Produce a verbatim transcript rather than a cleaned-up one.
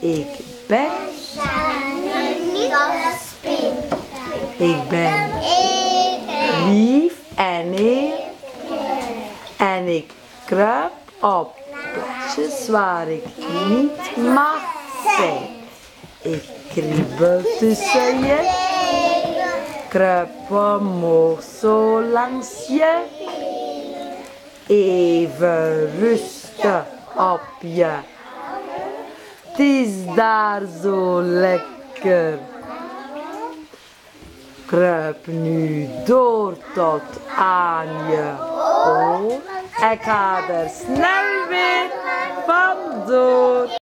Ik ben. Ik ben lief en heel. En ik kruip op plekjes waar ik niet mag zijn. Ik kriebel tussen je. Kruip omhoog zo langs je. Even rusten op je. Het is daar zo lekker. Kruip nu door tot aan je oor. Ik ga er snel weer vandoor.